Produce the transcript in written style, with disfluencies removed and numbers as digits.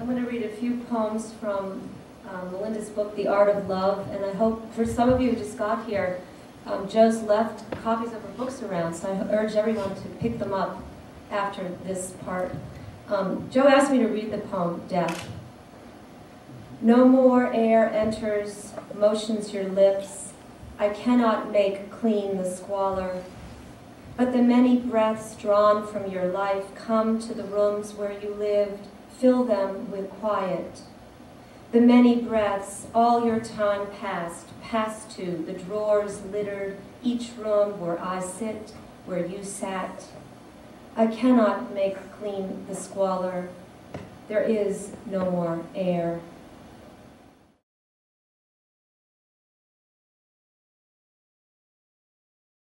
going to read a few poems from Melinda's book, The Art of Love, and I hope for some of you who just got here, Joe's left copies of her books around, so I urge everyone to pick them up after this part. Joe asked me to read the poem, Death. No more air enters, motions your lips. I cannot make clean the squalor. But the many breaths drawn from your life come to the rooms where you lived, fill them with quiet. The many breaths, all your time passed to the drawers littered, each room where I sit, where you sat. I cannot make clean the squalor. There is no more air.